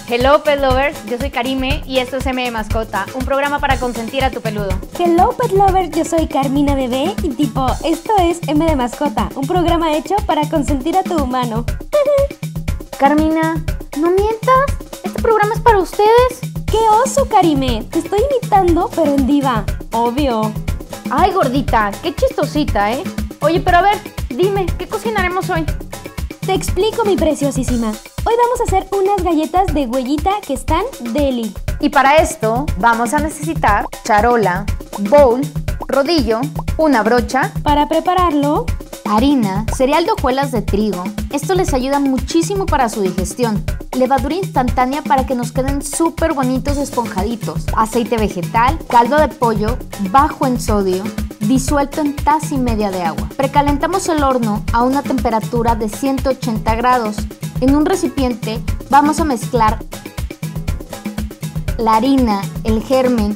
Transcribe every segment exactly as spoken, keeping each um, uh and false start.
Hello Pet Lovers, yo soy Karime y esto es M de Mascota, un programa para consentir a tu peludo. Hello Pet Lovers, yo soy Carmina Bebé y tipo, esto es M de Mascota, un programa hecho para consentir a tu humano. Carmina, no mientas, este programa es para ustedes. ¡Qué oso, Karime! Te estoy imitando, pero en diva, obvio. Ay, gordita, qué chistosita, ¿eh? Oye, pero a ver, dime, ¿qué cocinaremos hoy? Te explico, mi preciosísima. Hoy vamos a hacer unas galletas de huellita que están deli. Y para esto vamos a necesitar charola, bowl, rodillo, una brocha. Para prepararlo, harina, cereal de hojuelas de trigo. Esto les ayuda muchísimo para su digestión. Levadura instantánea para que nos queden súper bonitos esponjaditos. Aceite vegetal, caldo de pollo, bajo en sodio, disuelto en taza y media de agua. Precalentamos el horno a una temperatura de ciento ochenta grados. En un recipiente vamos a mezclar la harina, el germen,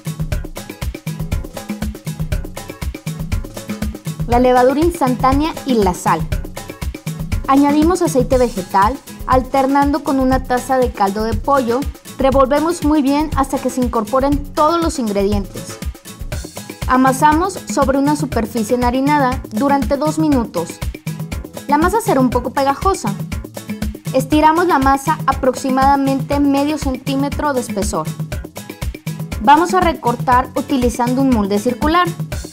la levadura instantánea y la sal. Añadimos aceite vegetal, alternando con una taza de caldo de pollo. Revolvemos muy bien hasta que se incorporen todos los ingredientes. Amasamos sobre una superficie enharinada durante dos minutos. La masa será un poco pegajosa. Estiramos la masa aproximadamente medio centímetro de espesor. Vamos a recortar utilizando un molde circular.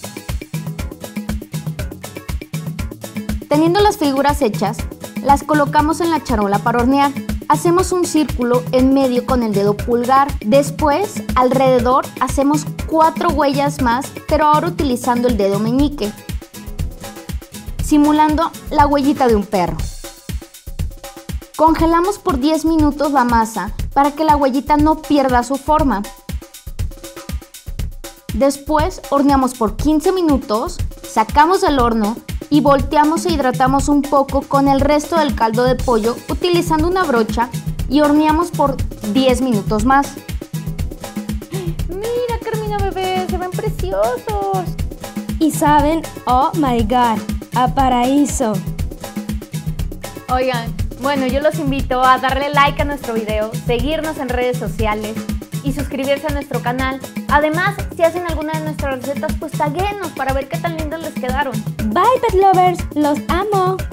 Teniendo las figuras hechas, las colocamos en la charola para hornear. Hacemos un círculo en medio con el dedo pulgar. Después, alrededor, hacemos cuatro huellas más, pero ahora utilizando el dedo meñique, simulando la huellita de un perro. Congelamos por diez minutos la masa para que la huellita no pierda su forma. Después, horneamos por quince minutos, sacamos del horno y volteamos e hidratamos un poco con el resto del caldo de pollo utilizando una brocha y horneamos por diez minutos más. Mira, Carmina Bebé, se ven preciosos. y saben, oh my god, a paraíso. Oigan, bueno, yo los invito a darle like a nuestro video, seguirnos en redes sociales y suscribirse a nuestro canal. Además, si hacen alguna de nuestras recetas, pues taguenos para ver qué tan lindas les quedaron. Bye, Pet Lovers, los amo.